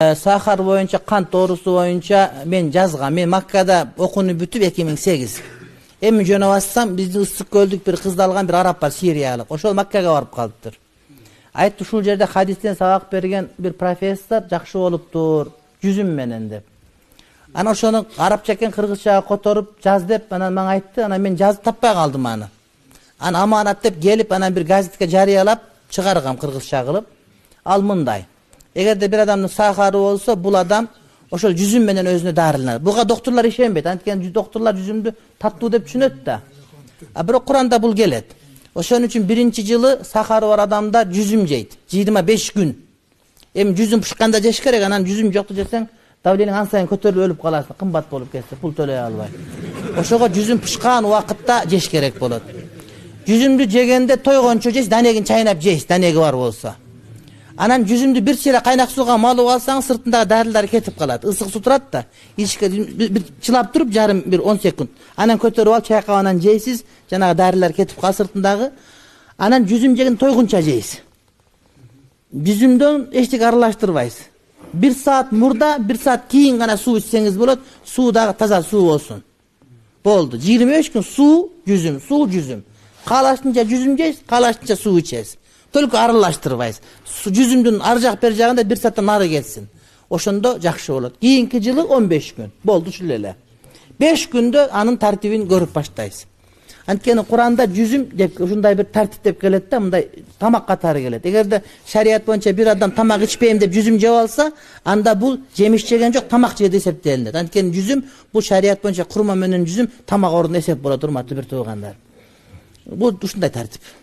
Sahar boyunca, kant doğrusu boyunca men жазгам. Men Makkada okunu бүтүp 2008. Эми жөнөп атсам, биздин ысык көлдүк bir kızды алган bir Arap бар, Siriялык. Ошол Маккага барып калыптыр. Айтты, ушул жерде хадистен сабак берген bir профессор жакшы болуптур, жүзүм менен деп. Ана ошону арапча экен кыргызчага которуп жаз деп, анан мага айтты, анан мен жазып таппай калдым аны. Аны аманат деп келип, анан bir газетке жарыялап чыгаргам кыргызча кылып. Ал мындай. Эгерде bir адамдын сахары болсо, бул адам ошол жүзүм менен өзүнө дарыланат. Буга доктурлар ишенбейт. Анткени доктурлар жүзүмдү таттуу деп түшүнөт да. Бирок Куранда бул келет. Ошон үчүн биринчи жылы сахары бар адамдар жүзүм жейт. 25 күн. Эми жүзүм пышканда жеш керек, анан жүзүм жокту жесең, давлениең ан сайын көтөрүлүп өлүп каласың, кымбат болуп кетсе, пул төлөй албай. Ошого жүзүм пышкан убакытта жеш керек болот. Жүзүмдү жегенде тойгончо жейсиз, данегин чайнап жейсиз, данеги бар болсо. Анан жүзүмдү bir чыйра кайнак сууга малып алсаң, сыртындагы дарылдар кетип калат. Ысык суу турат да, ичке bir чылап туруп, жарым bir 10 секунд. Анан көтөрүп алып, чайкап анан жейсиз, жанагы дарылдар кетип калат сыртындагы. Анан жүзүм жеген тойгунча жейсиз. Жүзүмдөн эчтеке аралаштырбайсыз. 1 saat мурда, 1 saat кийин гана суу ичсеңиз болот, суу дагы таза суу болсун. Болду. 25 күн суу, жүзүм. Каалашынча жүзүм жейсиз, каалашынча суу ичесиз. Только аралаштырбайсыз. Жүзүмдүн ар жак бер жагында 1 сааттан нары кетсин. Ошондо жакшы болот. Кийинки жылы 15 күн. Болду ушул эле. 5 күндө анын тартибин көрүп баштайсыз. Анткени Куранда жүзүм деп ушундай bir тартип деп келет да, мындай тамак катары келет. Эгерде шарият боюнча bir адам тамак ичпейм деп жүзүм жеп алса, анда бул жемиш жеген жок, тамак жеди эсептелинет. Анткени жүзүм бул шарият боюнча курма менен жүзүм тамак ордуна эсеп болот, урматтуу бир туугандар. Бул ушундай тартип.